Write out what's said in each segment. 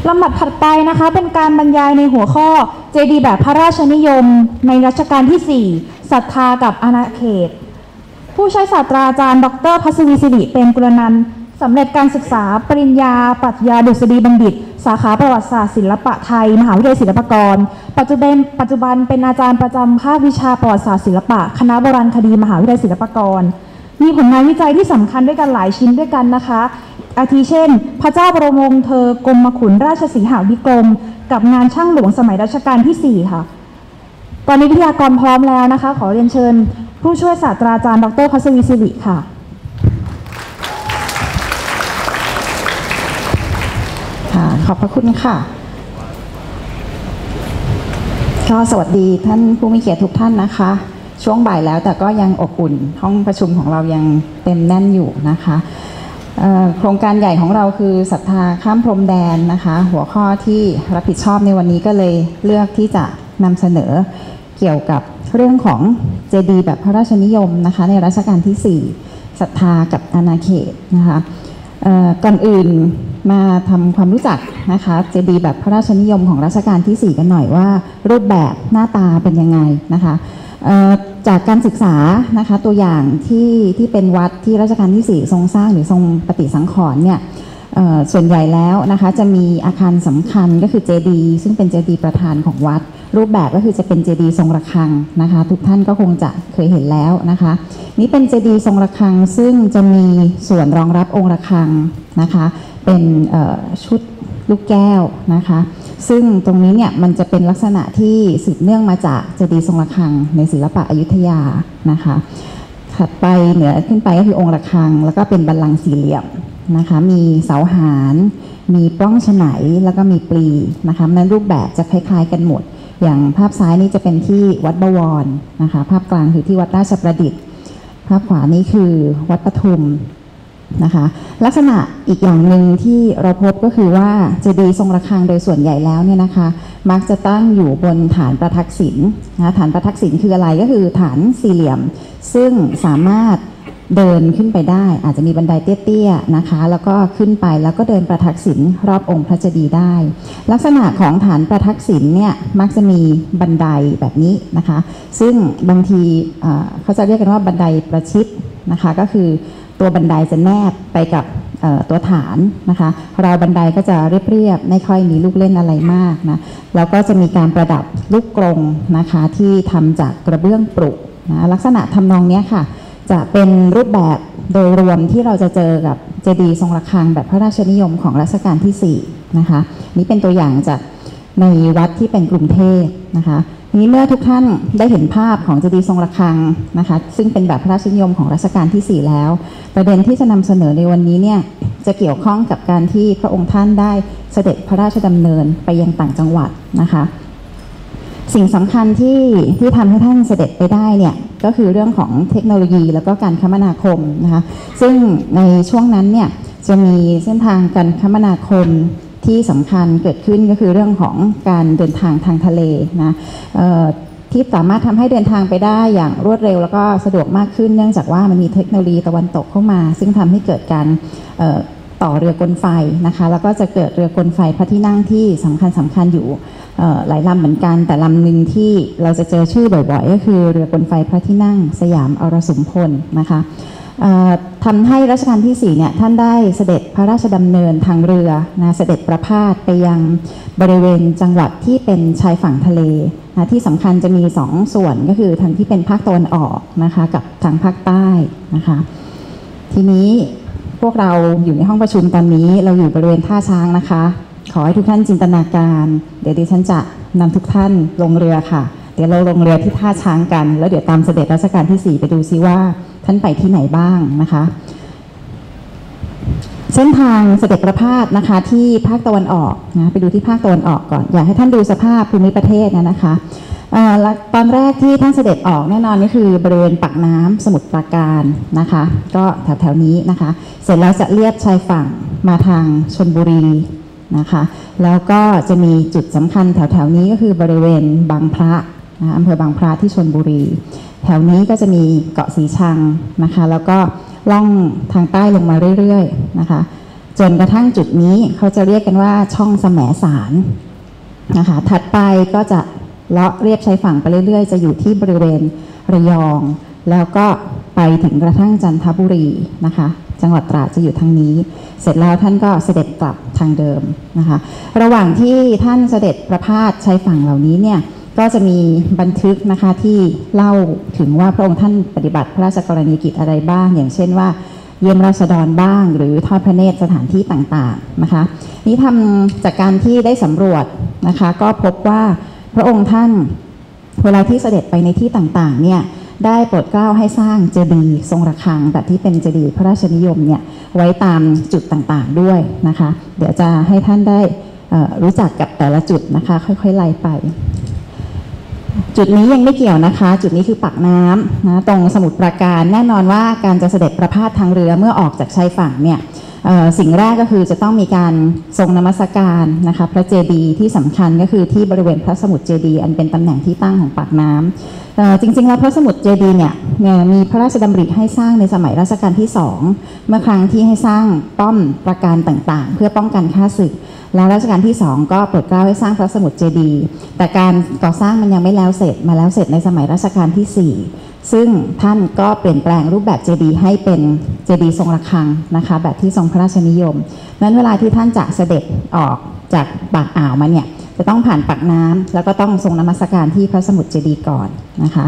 ลำดับถัดไปนะคะเป็นการบรรยายในหัวข้อเจดีย์แบบพระราชนิยมในรัชกาลที่4ศรัทธากับอาณาเขตผู้ช่วยศาสตราจารย์ดร.ภัสวีสิริเป็นกุลนันท์สำเร็จการศึกษาปริญญาปรัชญาดุษฎีบัณฑิตสาขาประวัติศาสตร์ศิลปะไทยมหาวิทยาลัยศิลปากรปัจจุบันเป็นอาจารย์ประจำภาควิชาประวัติศาสตร์ศิลปะคณะโบราณคดีมหาวิทยาลัยศิลปากรมีผลงานวิจัยที่สำคัญด้วยกันหลายชิ้นด้วยกันนะคะอาทิเช่นพระเจ้าบรมวงศ์เธอกรมขุนราชสีหวิกรมกับงานช่างหลวงสมัยรัชกาลที่4ค่ะตอนนี้วิทยากรพร้อมแล้วนะคะขอเรียนเชิญผู้ช่วยศาสตราจารย์ดร.ภัสวีสิริค่ะขอบพระคุณค่ะก็สวัสดีท่านผู้มีเกียรติทุกท่านนะคะช่วงบ่ายแล้วแต่ก็ยังอบอุ่นห้องประชุมของเรายังเต็มแน่นอยู่นะคะโครงการใหญ่ของเราคือศรัทธาข้ามพรมแดนนะคะหัวข้อที่รับผิดชอบในวันนี้ก็เลยเลือกที่จะนำเสนอเกี่ยวกับเรื่องของเจดีย์แบบพระราชนิยมนะคะในรัชกาลที่4ศรัทธากับอาณาเขตนะคะก่อนอื่นมาทำความรู้จักนะคะเจดีย์แบบพระราชนิยมของรัชกาลที่4กันหน่อยว่ารูปแบบหน้าตาเป็นยังไงนะคะจากการศึกษานะคะตัวอย่างที่เป็นวัดที่รัชกาลที่4ทรงสร้างหรือทรงปฏิสังขรณ์เนี่ยส่วนใหญ่แล้วนะคะจะมีอาคารสำคัญก็คือเจดีย์ซึ่งเป็นเจดีย์ประธานของวัดรูปแบบก็คือจะเป็นเจดีย์ทรงระฆังนะคะทุกท่านก็คงจะเคยเห็นแล้วนะคะนี่เป็นเจดีย์ทรงระฆังซึ่งจะมีส่วนรองรับองค์ระฆังนะคะเป็นชุดลูกแก้วนะคะซึ่งตรงนี้เนี่ยมันจะเป็นลักษณะที่สืบเนื่องมาจากเจดีย์ทรงระฆังในศิลปะอยุธยานะคะถัดไปเหนือขึ้นไปก็คือองค์ระฆังแล้วก็เป็นบัลลังก์สี่เหลี่ยมนะคะมีเสาหารมีปล้องฉไนแล้วก็มีปลีนะคะนั้นรูปแบบจะคล้ายๆกันหมดอย่างภาพซ้ายนี่จะเป็นที่วัดบวรนะคะภาพกลางคือที่วัดราชประดิษฐ์ภาพขวานี่คือวัดปทุมนะคะลักษณะอีกอย่างหนึ่งที่เราพบก็คือว่าเจดีย์ทรงระฆังโดยส่วนใหญ่แล้วเนี่ยนะคะมักจะตั้งอยู่บนฐานประทักษิณนะฐานประทักษิณคืออะไรก็คือฐานสี่เหลี่ยมซึ่งสามารถเดินขึ้นไปได้อาจจะมีบันไดเตี้ยๆนะคะแล้วก็ขึ้นไปแล้วก็เดินประทักษิณรอบองค์พระเจดีย์ได้ลักษณะของฐานประทักษิณเนี่ยมักจะมีบันไดแบบนี้นะคะซึ่งบางทีเขาจะเรียกกันว่าบันไดประชิดนะคะก็คือตัวบันไดจะแนบไปกับตัวฐานนะคะราวบันไดก็จะเรียบๆไม่ค่อยมีลูกเล่นอะไรมากนะแล้วก็จะมีการประดับลูกกรงนะคะที่ทำจากกระเบื้องปรุนะลักษณะทำนองนี้ค่ะจะเป็นรูปแบบโดยรวมที่เราจะเจอกับเจดีย์ทรงระฆังแบบพระราชนิยมของรัชกาลที่4นะคะนี่เป็นตัวอย่างจากในวัดที่เป็นกรุงเทพนะคะทีนี้เมื่อทุกท่านได้เห็นภาพของเจดีย์ทรงระฆังนะคะซึ่งเป็นแบบพระราชนิยมของรัชกาลที่4แล้วประเด็นที่จะนำเสนอในวันนี้เนี่ยจะเกี่ยวข้องกับการที่พระองค์ท่านได้เสด็จพระราชดำเนินไปยังต่างจังหวัดนะคะสิ่งสำคัญที่ทำให้ท่านเสด็จไปได้เนี่ยก็คือเรื่องของเทคโนโลยีแล้วก็การคมนาคมนะคะซึ่งในช่วงนั้นเนี่ยจะมีเส้นทางการคมนาคมที่สำคัญเกิดขึ้นก็คือเรื่องของการเดินทางทางทะเลนะที่สามารถทำให้เดินทางไปได้อย่างรวดเร็วแล้วก็สะดวกมากขึ้นเนื่องจากว่ามันมีเทคโนโลยีตะวันตกเข้ามาซึ่งทำให้เกิดการต่อเรือกลไฟนะคะแล้วก็จะเกิดเรือกลไฟพระที่นั่งที่สำคัญอยู่หลายลำเหมือนกันแต่ลำหนึ่งที่เราจะเจอชื่อบ่อยๆก็คือเรือกลไฟพระที่นั่งสยามอรสุมพลนะคะทำให้รัชกาลที่4เนี่ยท่านได้เสด็จพระราชดำเนินทางเรือนะเสด็จประพาสไปยังบริเวณจังหวัดที่เป็นชายฝั่งทะเลนะที่สำคัญจะมี2ส่วนก็คือทางที่เป็นภาคตะวันออกนะคะกับทางภาคใต้นะคะทีนี้พวกเราอยู่ในห้องประชุมตอนนี้เราอยู่บริเวณท่าช้างนะคะขอให้ทุกท่านจินตนาการเดี๋ยวดิฉันจะนำทุกท่านลงเรือค่ะเดี๋ยวเราลงเรือที่ท่าช้างกันแล้วเดี๋ยวตามเสด็จรัชกาลที่4ไปดูซิว่าท่านไปที่ไหนบ้างนะคะเส้นทางเสด็จประพาสนะคะที่ภาคตะวันออกนะไปดูที่ภาคตะวันออกก่อนอยากให้ท่านดูสภาพภูมิประเทศนะคะตอนแรกที่ท่านเสด็จออกแน่นอนก็คือบริเวณปากน้ำสมุทรปราการนะคะก็แถวนี้นะคะเสร็จแล้วจะเลียบชายฝั่งมาทางชลบุรีนะคะแล้วก็จะมีจุดสำคัญแถวนี้ก็คือบริเวณบางพระนะอำเภอบางพระที่ชลบุรีแถวนี้ก็จะมีเกาะสีชังนะคะแล้วก็ล่องทางใต้ลงมาเรื่อยๆนะคะจนกระทั่งจุดนี้เขาจะเรียกกันว่าช่องแสมสารนะคะถัดไปก็จะเลาะเรียบชายฝั่งไปเรื่อยๆจะอยู่ที่บริเวณระยองแล้วก็ไปถึงกระทั่งจันทบุรีนะคะจังหวัดตราดจะอยู่ทางนี้เสร็จแล้วท่านก็เสด็จกลับทางเดิมนะคะระหว่างที่ท่านเสด็จประพาสชายฝั่งเหล่านี้เนี่ยก็จะมีบันทึกนะคะที่เล่าถึงว่าพระองค์ท่านปฏิบัติพระราชกรณียกิจอะไรบ้างอย่างเช่นว่าเยี่ยมราษฎรบ้างหรือทอดพระเนตรสถานที่ต่างๆนะคะนี้ทำจากการที่ได้สำรวจนะคะก็พบว่าพระองค์ท่านเวลาที่เสด็จไปในที่ต่างๆเนี่ยได้โปรดเกล้าให้สร้างเจดีย์ทรงระฆังแบบที่เป็นเจดีย์พระราชนิยมเนี่ยไว้ตามจุดต่างๆด้วยนะคะเดี๋ยวจะให้ท่านได้รู้จักกับแต่ละจุดนะคะค่อยๆไล่ไปจุดนี้ยังไม่เกี่ยวนะคะจุดนี้คือปากน้ำนะตรงสมุทรปราการแน่นอนว่าการจะเสด็จประพาสทางเรือเมื่อออกจากชายฝั่งเนี่ยสิ่งแรกก็คือจะต้องมีการทรงนมัสการนะคะพระเจดีย์ที่สำคัญก็คือที่บริเวณพระสมุทรเจดีย์อันเป็นตำแหน่งที่ตั้งของปากน้ำจริงๆแล้วพระสมุทรเจดีย์เนี่ยมีพระราชดำริให้สร้างในสมัยรัชกาลที่2เมื่อครั้งที่ให้สร้างป้อมปราการต่างๆเพื่อป้องกันข้าศึกแล้วรัชกาลที่2ก็โปรดเกล้าให้สร้างพระสมุทรเจดีย์แต่การก่อสร้างมันยังไม่แล้วเสร็จมาแล้วเสร็จในสมัยรัชกาลที่4ซึ่งท่านก็เปลี่ยนแปลงรูปแบบเจดีย์ให้เป็นเจดีย์ทรงระฆังนะคะแบบที่ทรงพระราชนิยมนั้นเวลาที่ท่านจะเสด็จออกจากปากอ่าวมาเนี่ยจะต้องผ่านปากน้ำแล้วก็ต้องทรงนมัสการที่พระสมุทรเจดีย์ก่อนนะคะ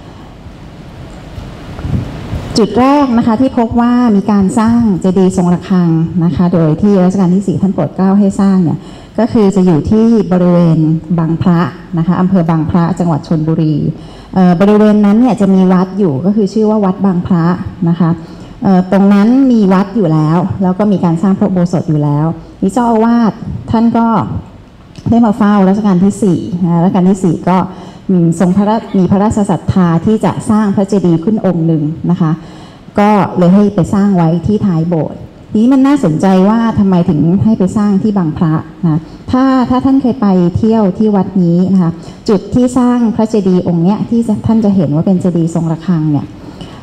จุดแรกนะคะที่พบว่ามีการสร้างเจดีย์ทรงระฆังนะคะโดยที่รัชกาลที่4ท่านโปรดเกล้าให้สร้างเนี่ยก็คือจะอยู่ที่บริเวณบางพระนะคะอำเภอบางพระจังหวัดชลบุรีบริเวณนั้นเนี่ยจะมีวัดอยู่ก็คือชื่อว่าวัดบางพระนะคะตรงนั้นมีวัดอยู่แล้วก็มีการสร้างพระอุโบสถอยู่แล้วนี่เจ้าอาวาสท่านก็ได้มาเฝ้ารัชกาลที่4นะรัชกาลที่4ก็ทรงมีพระราชศรัทธาที่จะสร้างพระเจดีย์ขึ้นองค์หนึ่งนะคะก็เลยให้ไปสร้างไว้ที่ท้ายโบสถ์นี้มันน่าสนใจว่าทำไมถึงให้ไปสร้างที่บางพระนะถ้าท่านเคยไปเที่ยวที่วัดนี้นะคะจุดที่สร้างพระเจดีย์องค์เนี้ยที่ท่านจะเห็นว่าเป็นเจดีย์ทรงระฆังเนี่ย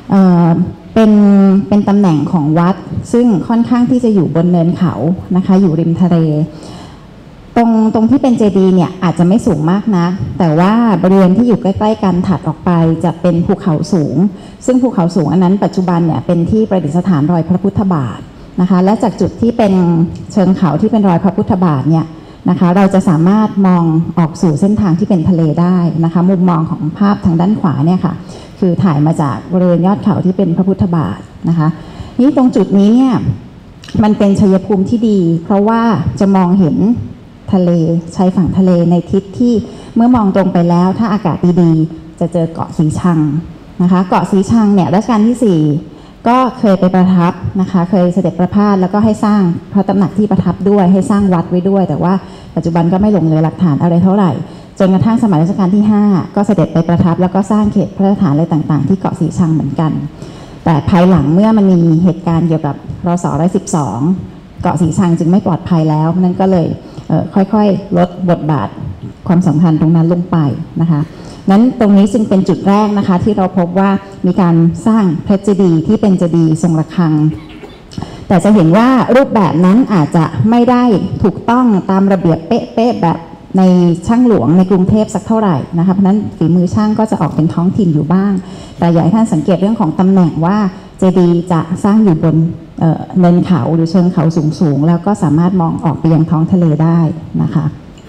เป็นตำแหน่งของวัดซึ่งค่อนข้างที่จะอยู่บนเนินเขานะคะอยู่ริมทะเลตรงที่เป็นเจดีย์เนี่ยอาจจะไม่สูงมากนะแต่ว่าบริเวณที่อยู่ใกล้ๆกันถัดออกไปจะเป็นภูเขาสูงซึ่งภูเขาสูงอันนั้นปัจจุบันเนี่ยเป็นที่ประดิษฐานรอยพระพุทธบาทนะคะและจากจุดที่เป็นเชิงเขาที่เป็นรอยพระพุทธบาทเนี่ยนะคะเราจะสามารถมองออกสู่เส้นทางที่เป็นทะเลได้นะคะมุมมองของภาพทางด้านขวาเนี่ยค่ะคือถ่ายมาจากบริเวณยอดเขาที่เป็นพระพุทธบาทนะคะนี่ตรงจุดนี้เนี่ยมันเป็นชัยภูมิที่ดีเพราะว่าจะมองเห็นทะเลชายฝั่งทะเลในทิศที่เมื่อมองตรงไปแล้วถ้าอากาศดีๆจะเจอเกาะสีชังนะคะเกาะสีชังเนี่ยรัชกาลที่4ก็เคยไปประทับนะคะเคยเสด็จประพาสแล้วก็ให้สร้างพระตำหนักที่ประทับด้วยให้สร้างวัดไว้ด้วยแต่ว่าปัจจุบันก็ไม่หลงเหลือหลักฐานอะไรเท่าไหร่จนกระทั่งสมัยรัชกาลที่5ก็เสด็จไปประทับแล้วก็สร้างเขตพระราชฐานอะไรต่างๆที่เกาะสีชังเหมือนกันแต่ภายหลังเมื่อมันมีเหตุการณ์เกี่ยวกับรศ.112เกาะสีชังจึงไม่ปลอดภัยแล้วนั่นก็เลยค่อยๆลดบทบาทความสำคัญตรงนั้นลงไปนะคะนั้นตรงนี้จึงเป็นจุดแรกนะคะที่เราพบว่ามีการสร้างพระเจดีย์ที่เป็นเจดีย์ทรงระฆังแต่จะเห็นว่ารูปแบบนั้นอาจจะไม่ได้ถูกต้องตามระเบียบเป๊ะๆแบบในช่างหลวงในกรุงเทพสักเท่าไหร่นะคะเพราะนั้นฝีมือช่างก็จะออกเป็นท้องถิ่นอยู่บ้างแต่อยากให้ท่านสังเกตเรื่องของตำแหน่งว่าเจดีย์จะสร้างอยู่บนเนินเขาหรือเชิงเขาสูงๆแล้วก็สามารถมองออกไปยังท้องทะเลได้นะคะ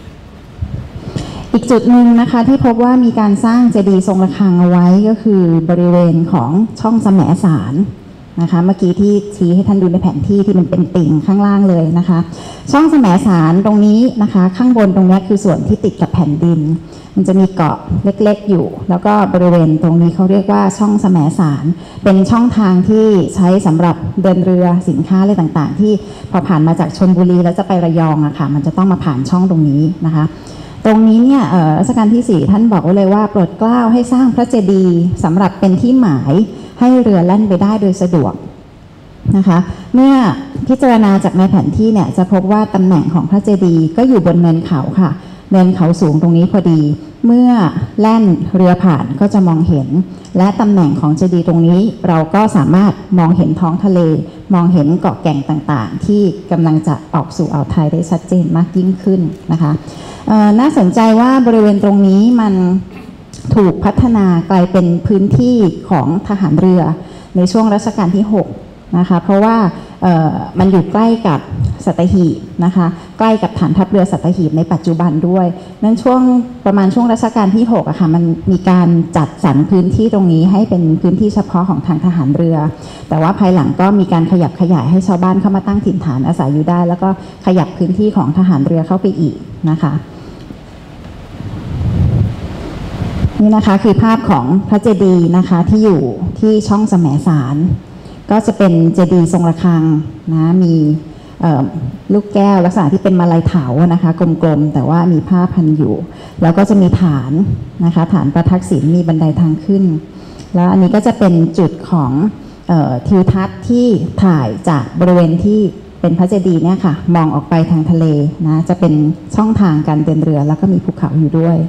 อีกจุดหนึ่งนะคะที่พบว่ามีการสร้างเจดีย์ทรงระฆังเอาไว้ก็คือบริเวณของช่องแสมสารนะคะเมื่อกี้ที่ชี้ให้ท่านดูในแผนที่ที่มันเป็นติ่งข้างล่างเลยนะคะช่องแสมสารตรงนี้นะคะข้างบนตรงนี้คือส่วนที่ติดกับแผ่นดินมันจะมีเกาะเล็กๆอยู่แล้วก็บริเวณตรงนี้เขาเรียกว่าช่องแสมสารเป็นช่องทางที่ใช้สำหรับเดินเรือสินค้าอะไรต่างๆที่พอผ่านมาจากชลบุรีแล้วจะไประยองอะค่ะมันจะต้องมาผ่านช่องตรงนี้นะคะตรงนี้เนี่ยรัชกาลที่4ท่านบอกไว้เลยว่าโปรดเกล้าให้สร้างพระเจดีย์สำหรับเป็นที่หมายให้เรือแล่นไปได้โดยสะดวกนะคะเมื่อพิจารณาจากในแผนที่เนี่ยจะพบว่าตำแหน่งของพระเจดีย์ก็อยู่บนเนินเขาค่ะเนินเขาสูงตรงนี้พอดีเมื่อแล่นเรือผ่านก็จะมองเห็นและตำแหน่งของเจดีย์ตรงนี้เราก็สามารถมองเห็นท้องทะเลมองเห็นเกาะแก่งต่างๆที่กำลังจะออกสู่อ่าวไทยได้ชัดเจนมากยิ่งขึ้นนะคะน่าสนใจว่าบริเวณตรงนี้มันถูกพัฒนากลายเป็นพื้นที่ของทหารเรือในช่วงรัชกาลที่6นะคะเพราะว่ามันอยู่ใกล้กับสัตหีบนะคะใกล้กับฐานทัพเรือสัตหีบในปัจจุบันด้วยนั้นช่วงประมาณช่วงรัชกาลที่6อะค่ะมันมีการจัดสรรพื้นที่ตรงนี้ให้เป็นพื้นที่เฉพาะของทางทหารเรือแต่ว่าภายหลังก็มีการขยับขยายให้ชาวบ้านเข้ามาตั้งถิ่นฐานอาศัยอยู่ได้แล้วก็ขยับพื้นที่ของทหารเรือเข้าไปอีกนะคะนี่นะคะคือภาพของพระเจดีย์นะคะที่อยู่ที่ช่องแสมสารก็จะเป็นเจดีย์ทรงระฆังนะมีลูกแก้วลักษณะที่เป็นมาลัยเถานะคะกลมๆแต่ว่ามีผ้าพันอยู่แล้วก็จะมีฐานนะคะฐานประทักษิณมีบันไดทางขึ้นแล้วอันนี้ก็จะเป็นจุดของทิวทัศน์ที่ถ่ายจากบริเวณที่เป็นพระเจดีย์เนี่ยค่ะมองออกไปทางทะเลนะจะเป็นช่องทางการเดินเรือแล้วก็มีภูเขาอยู่ด้วย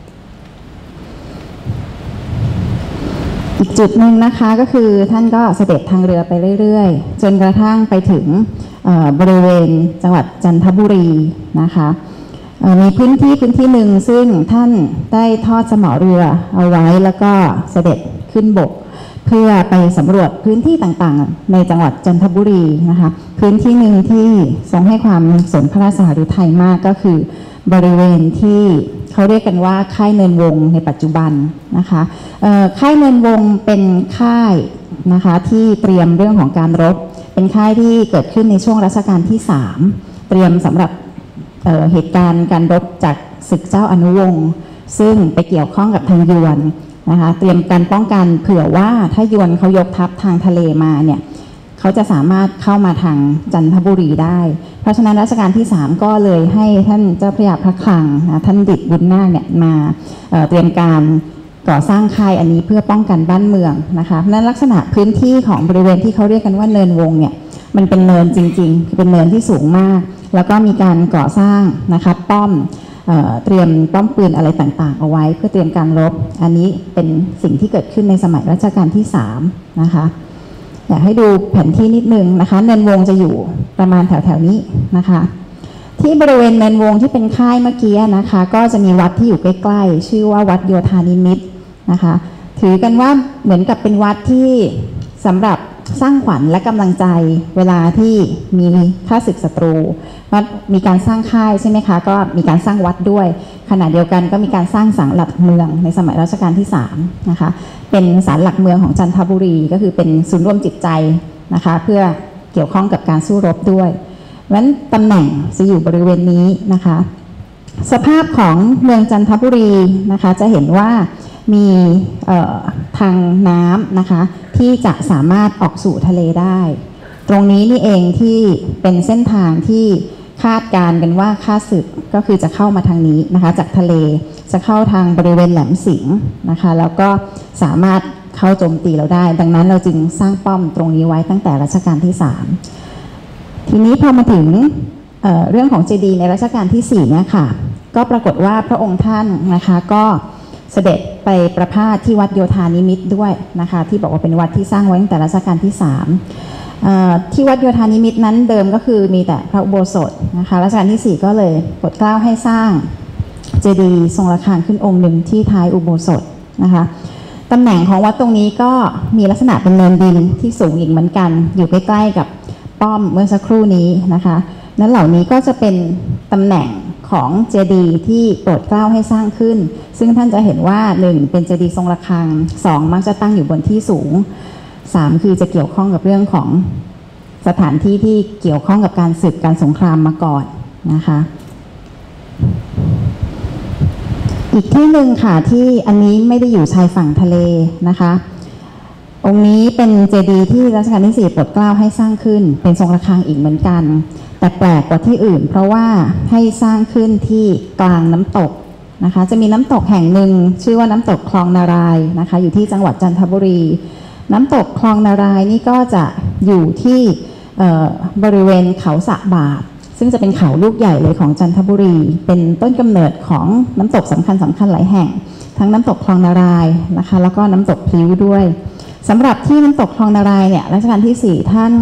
อีกจุดหนึ่งนะคะก็คือท่านก็เสด็จทางเรือไปเรื่อยๆจนกระทั่งไปถึงบริเวณจังหวัดจันทบุรีนะคะมีพื้นที่หนึ่งซึ่งท่านได้ทอดสมอเรือเอาไว้แล้วก็เสด็จขึ้นบกเพื่อไปสำรวจพื้นที่ต่างๆในจังหวัดจันทบุรีนะคะพื้นที่หนึ่งที่ทรงให้ความสนพระราชหฤทัยมากก็คือบริเวณที่เขาเรียกกันว่าค่ายเนินวงในปัจจุบันนะคะค่ายเนินวงเป็นค่ายนะคะที่เตรียมเรื่องของการรบเป็นค่ายที่เกิดขึ้นในช่วงรัชกาลที่3เตรียมสำหรับเหตุการณ์การรบจากศึกเจ้าอนุวงศ์ซึ่งไปเกี่ยวข้องกับทางยวนนะคะเตรียมการป้องกันเผื่อว่าถ้ายวนเขายกทัพทางทะเลมาเนี่ยเขาจะสามารถเข้ามาทางจันทบุรีได้เพราะฉะนั้นรัชกาลที่3ก็เลยให้ท่านเจ้าพระยาพระคลังนะท่านดิษฐ์บุญนาคเนี่ยมาเตรียมการก่อสร้างค่ายอันนี้เพื่อป้องกันบ้านเมืองนะคะเพราะฉะนั้นลักษณะพื้นที่ของบริเวณที่เขาเรียกกันว่าเนินวงเนี่ยมันเป็นเนินจริงๆเป็นเนินที่สูงมากแล้วก็มีการก่อสร้างนะคะป้อมเตรียมป้อมปืนอะไรต่างๆเอาไว้เพื่อเตรียมการรบอันนี้เป็นสิ่งที่เกิดขึ้นในสมัยรัชกาลที่3นะคะอยากให้ดูแผนที่นิดนึงนะคะเนินวงจะอยู่ประมาณแถวๆนี้นะคะที่บริเวณเนินวงที่เป็นค่ายเมื่อกี้นะคะก็จะมีวัดที่อยู่ใกล้ๆชื่อว่าวัดโยธานิมิตรนะคะถือกันว่าเหมือนกับเป็นวัดที่สำหรับสร้างขวัญและกำลังใจเวลาที่มีข้าศึกศัตรูวัดมีการสร้างค่ายใช่ไหมคะก็มีการสร้างวัดด้วยขณะเดียวกันก็มีการสร้างศาลหลักเมืองในสมัยรัชกาลที่3นะคะเป็นศาลหลักเมืองของจันทบุรีก็คือเป็นศูนย์รวมจิตใจนะคะเพื่อเกี่ยวข้องกับการสู้รบด้วยเพราะฉะนั้นตำแหน่งจะอยู่บริเวณนี้นะคะสภาพของเมืองจันทบุรีนะคะจะเห็นว่ามีทางน้ำนะคะที่จะสามารถออกสู่ทะเลได้ตรงนี้นี่เองที่เป็นเส้นทางที่คาดการณ์กันว่าข้าศึกก็คือจะเข้ามาทางนี้นะคะจากทะเลจะเข้าทางบริเวณแหลมสิงห์นะคะแล้วก็สามารถเข้าโจมตีเราได้ดังนั้นเราจึงสร้างป้อมตรงนี้ไว้ตั้งแต่รัชกาลที่3ทีนี้พอมาถึงเรื่องของเจดีย์ในรัชกาลที่4เนี่ยค่ะก็ปรากฏว่าพระองค์ท่านนะคะก็เสด็จไปประพาสที่วัดโยธานิมิตรด้วยนะคะที่บอกว่าเป็นวัดที่สร้างไว้ตั้งแต่รัชกาลที่3ที่วัดโยธานิมิตรนั้นเดิมก็คือมีแต่พระอุโบสถนะคะรัชกาลที่4ก็เลยโปรดเกล้าให้สร้างเจดีย์ทรงระฆังขึ้นองค์หนึ่งที่ท้ายอุโบสถนะคะตำแหน่งของวัดตรงนี้ก็มีลักษณะเป็นเนินดินที่สูงอีกเหมือนกันอยู่ใกล้ๆกับป้อมเมื่อสักครู่นี้นะคะนั้นเหล่านี้ก็จะเป็นตำแหน่งของเจดีย์ที่โปรดเกล้าให้สร้างขึ้นซึ่งท่านจะเห็นว่า1เป็นเจดีย์ทรงระฆัง2มักจะตั้งอยู่บนที่สูง3คือจะเกี่ยวข้องกับเรื่องของสถานที่ที่เกี่ยวข้องกับการศึกการสงครามมาก่อนนะคะอีกที่หนึ่งค่ะที่อันนี้ไม่ได้อยู่ชายฝั่งทะเลนะคะองค์นี้เป็นเจดีย์ที่รัชกาลที่4โปรดเกล้าให้สร้างขึ้นเป็นทรงระฆังอีกเหมือนกันแต่แปลกกว่าที่อื่นเพราะว่าให้สร้างขึ้นที่กลางน้ำตกนะคะจะมีน้ำตกแห่งหนึ่งชื่อว่าน้ำตกคลองนารายนะคะอยู่ที่จังหวัดจันทบุรีน้ำตกคลองนารายนี่ก็จะอยู่ที่บริเวณเขาสะบาดซึ่งจะเป็นเขาลูกใหญ่เลยของจันทบุรีเป็นต้นกำเนิดของน้ำตกสำคัญหลายแห่งทั้งน้ำตกคลองนารายนะคะแล้วก็น้ำตกพลิ้วด้วยสำหรับที่น้ำตกคลองนารายเนี่ยรัชกาลที่4ท่านเค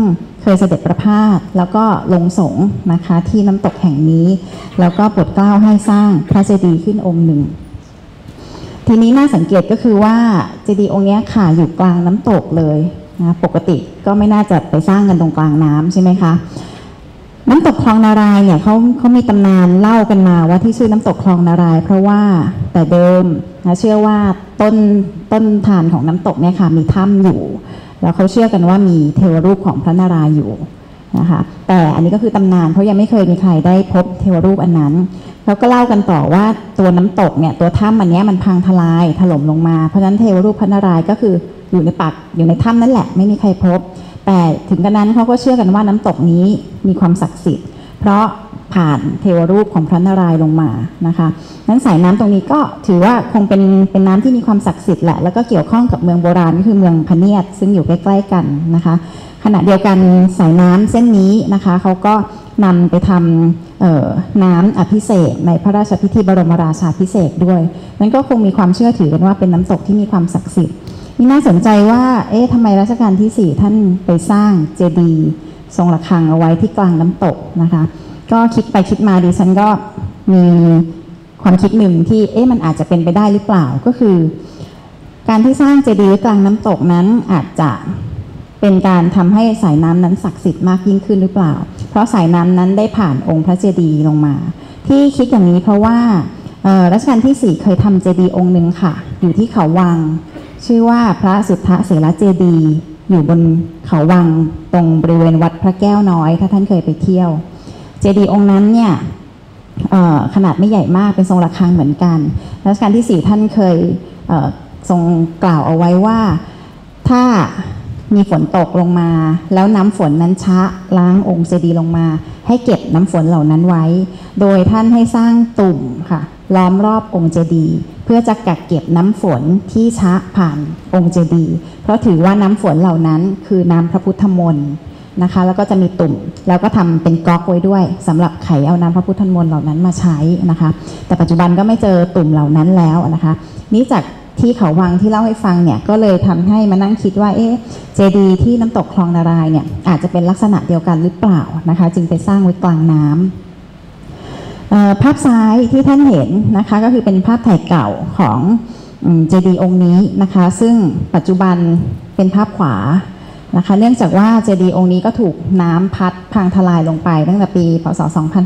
เคยเสด็จประพาสแล้วก็ลงสงฆ์นะคะที่น้ำตกแห่งนี้แล้วก็โปรดเกล้าให้สร้างพระเจดีย์ขึ้นองค์หนึ่งทีนี้น่าสังเกตก็คือว่าเจดีย์องค์นี้ค่ะอยู่กลางน้ำตกเลยนะปกติก็ไม่น่าจะไปสร้างกันตรงกลางน้ำใช่ไหมคะน้ำตกคลองนารายเนี่ยเขามีตำนานเล่ากันมาว่าที่ชื่อน้ำตกคลองนารายเพราะว่าแต่เดิมนะเชื่อว่าต้นทานของน้ำตกเนี่ยค่ะมีถ้ำอยู่แล้วเขาเชื่อกันว่ามีเทวรูปของพระนารายณ์อยู่นะคะแต่อันนี้ก็คือตำนานเพราะยังไม่เคยมีใครได้พบเทวรูปอันนั้นเขาก็เล่ากันต่อว่าตัวน้ำตกเนี่ยตัวถ้ำอันนี้มันพังทลายถล่มลงมาเพราะฉะนั้นเทวรูปพระนารายณ์ก็คืออยู่ในถ้ำนั่นแหละไม่มีใครพบแต่ถึงกระนั้นเขาก็เชื่อกันว่าน้ำตกนี้มีความศักดิ์สิทธิ์เพราะผ่านเทวรูปของพระนารายณ์ลงมานะคะนั้นสายน้ำตรงนี้ก็ถือว่าคงเป็นน้ำที่มีความศักดิ์สิทธิ์แหละแล้วก็เกี่ยวข้องกับเมืองโบราณก็คือเมืองพะเนียดซึ่งอยู่ใกล้ๆกันนะคะขณะเดียวกันสายน้ำเส้นนี้นะคะเขาก็นำไปทำน้ำอภิเษกในพระราชพิธีบรมราชาภิเษกด้วยนั้นก็คงมีความเชื่อถือกันว่าเป็นน้ำตกที่มีความศักดิ์สิทธิ์นี่น่าสนใจว่าทำไมรัชกาลที่4ท่านไปสร้างเจดีย์ทรงระฆังเอาไว้ที่กลางน้ำตกนะคะก็คิดไปคิดมาดิฉันก็มีความคิดหนึ่งที่มันอาจจะเป็นไปได้หรือเปล่าก็คือการที่สร้างเจดีย์กลางน้ำตกนั้นอาจจะเป็นการทำให้สายน้ำนั้นศักดิ์สิทธิ์มากยิ่งขึ้นหรือเปล่าเพราะสายน้ำนั้นได้ผ่านองค์พระเจดีย์ลงมาที่คิดอย่างนี้เพราะว่ารัชกาลที่4เคยทำเจดีย์องค์หนึ่งค่ะอยู่ที่เขาวังชื่อว่าพระสุทธเสรเจดีย์อยู่บนเขาวังตรงบริเวณวัดพระแก้วน้อยถ้าท่านเคยไปเที่ยวเจดีย์องค์นั้นเนี่ยขนาดไม่ใหญ่มากเป็นทรงระฆังเหมือนกันรัชกาลที่4ท่านเคยทรงกล่าวเอาไว้ว่าถ้ามีฝนตกลงมาแล้วน้ำฝนนั้นชะล้างองค์เจดีย์ลงมาให้เก็บน้ำฝนเหล่านั้นไว้โดยท่านให้สร้างตุ่มค่ะล้อมรอบองค์เจดีย์เพื่อจะกักเก็บน้ำฝนที่ชะผ่านองค์เจดีย์เพราะถือว่าน้ำฝนเหล่านั้นคือน้ำพระพุทธมนต์นะคะแล้วก็จะมีตุ่มแล้วก็ทำเป็นก๊อกไว้ด้วยสำหรับไขเอาน้ำพระพุทธมนต์เหล่านั้นมาใช้นะคะแต่ปัจจุบันก็ไม่เจอตุ่มเหล่านั้นแล้วนะคะนี้จากที่เขาวังที่เล่าให้ฟังเนี่ยก็เลยทำให้มานั่งคิดว่าเจดีย์ที่น้ำตกคลองนารายณ์เนี่ยอาจจะเป็นลักษณะเดียวกันหรือเปล่านะคะจึงไปสร้างไว้กลางน้ำภาพซ้ายที่ท่านเห็นนะคะก็คือเป็นภาพถ่ายเก่าของเจดีย์องค์นี้นะคะซึ่งปัจจุบันเป็นภาพขวานะคะเนื่องจากว่าเจดีย์องค์นี้ก็ถูกน้ำพัดพังทลายลงไปตั้งแต่ปีพ.ศ.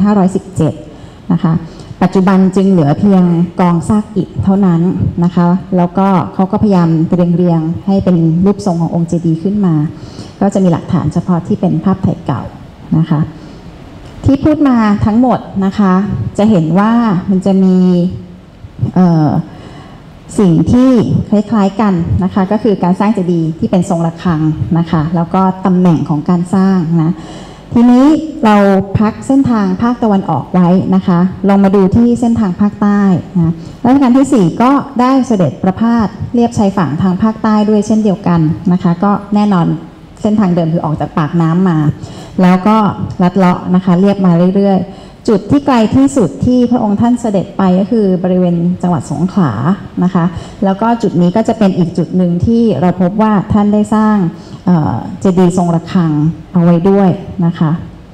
2517นะคะปัจจุบันจึงเหลือเพียงกองซากอิฐเท่านั้นนะคะแล้วก็เขาก็พยายามเรียงให้เป็นรูปทรงขององค์เจดีย์ขึ้นมาก็จะมีหลักฐานเฉพาะที่เป็นภาพถ่ายเก่านะคะที่พูดมาทั้งหมดนะคะจะเห็นว่ามันจะมีสิ่งที่คล้ายๆกันนะคะก็คือการสร้างเจดีย์ที่เป็นทรงระฆังนะคะแล้วก็ตำแหน่งของการสร้างนะทีนี้เราพักเส้นทางภาคตะวันออกไว้นะคะลองมาดูที่เส้นทางภาคใต้นะรัชกาลที่4ก็ได้เสด็จประพาสเลียบชายฝั่งทางภาคใต้ด้วยเช่นเดียวกันนะคะก็แน่นอนเส้นทางเดิมคือออกจากปากน้ำมาแล้วก็ลัดเลาะนะคะเลียบมาเรื่อยๆจุดที่ไกลที่สุดที่พระองค์ท่านเสด็จไปก็คือบริเวณจังหวัดสงขลานะคะแล้วก็จุดนี้ก็จะเป็นอีกจุดหนึ่งที่เราพบว่าท่านได้สร้างเจดีย์ทรงระฆังเอาไว้ด้วยนะคะ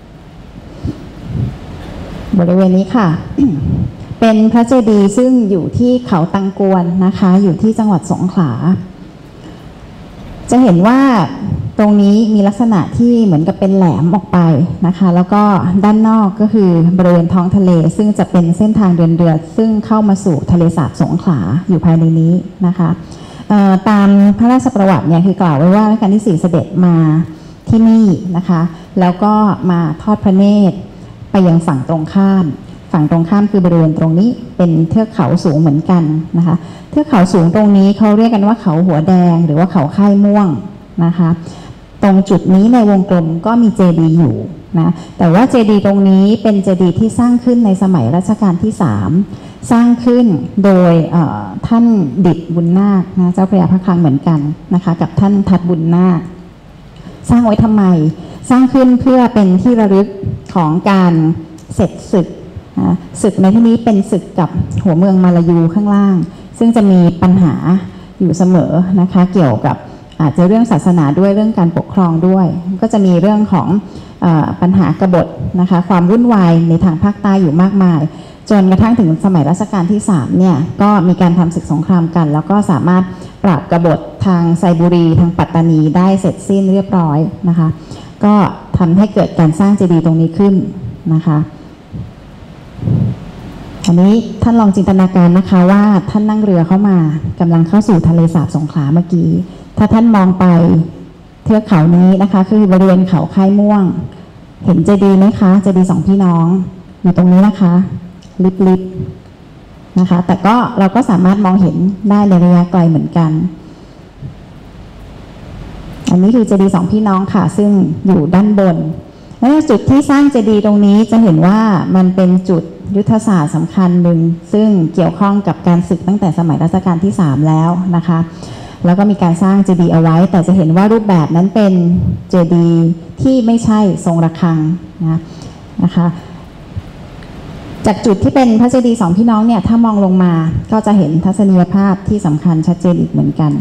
บริเวณนี้ค่ะ เป็นพระเจดีย์ซึ่งอยู่ที่เขาตังกวนนะคะอยู่ที่จังหวัดสงขลาจะเห็นว่าตรงนี้มีลักษณะที่เหมือนกับเป็นแหลมออกไปนะคะแล้วก็ด้านนอกก็คือบริเวณท้องทะเลซึ่งจะเป็นเส้นทางเดินเรือซึ่งเข้ามาสู่ทะเลสาบสงขลาอยู่ภายในนี้นะคะตามพระราชประวัติเนี่ยคือกล่าวไว้ว่ารัชกาลที่4เสด็จมาที่นี่นะคะแล้วก็มาทอดพระเนตรไปยังฝั่งตรงข้ามคือบริเวณตรงนี้เป็นเทือกเขาสูงเหมือนกันนะคะเทือกเขาสูงตรงนี้เขาเรียกกันว่าเขาหัวแดงหรือว่าเขาค่ายม่วงนะคะตรงจุดนี้ในวงกลมก็มีเจดีย์อยู่นะแต่ว่าเจดีย์ตรงนี้เป็นเจดีย์ที่สร้างขึ้นในสมัยรัชกาลที่3สร้างขึ้นโดยท่านดิษฐ์บุญนาคนะเจ้าพระยาพระคลังเหมือนกันนะคะกับท่านทัดบุญนาคสร้างไว้ทำไมสร้างขึ้นเพื่อเป็นที่ระลึกของการเสร็จศึกในที่นี้เป็นศึกกับหัวเมืองมาลายูข้างล่างซึ่งจะมีปัญหาอยู่เสมอนะคะเกี่ยวกับอาจจะเรื่องศาสนาด้วยเรื่องการปกครองด้วยก็จะมีเรื่องของปัญหากบฏนะคะความวุ่นวายในทางภาคใต้อยู่มากมายจนกระทั่งถึงสมัยรัชกาลที่3เนี่ยก็มีการทำศึกสงครามกันแล้วก็สามารถปราบกบฏทางไซบุรีทางปัตตานีได้เสร็จสิ้นเรียบร้อยนะคะก็ทำให้เกิดการสร้างเจดีย์ตรงนี้ขึ้นนะคะอันนี้ท่านลองจินตนาการนะคะว่าท่านนั่งเรือเข้ามากำลังเข้าสู่ทะเลสาบสงขลาเมื่อกี้ถ้าท่านมองไปเทือกเขานี้นะคะคือบริเวณเขาค่ายม่วงเห็นเจดีย์ไหมคะเจดีย์2พี่น้องอยู่ตรงนี้นะคะลิบๆนะคะแต่ก็เราก็สามารถมองเห็นได้ในระยะไกลเหมือนกันอันนี้คือเจดีย์2พี่น้องค่ะซึ่งอยู่ด้านบนและจุดที่สร้างเจดีย์ตรงนี้จะเห็นว่ามันเป็นจุดยุทธศาสตร์สำคัญหนึ่งซึ่งเกี่ยวข้องกับการศึกตั้งแต่สมัยรัชกาลที่3แล้วนะคะแล้วก็มีการสร้างเจดีย์เอาไว้แต่จะเห็นว่ารูปแบบนั้นเป็นเจดีย์ที่ไม่ใช่ทรงระฆังนะคะจากจุดที่เป็นพระเจดีย์2พี่น้องเนี่ยถ้ามองลงมาก็จะเห็นทัศนียภาพที่สำคัญชัดเจนอีกเหมือนกัน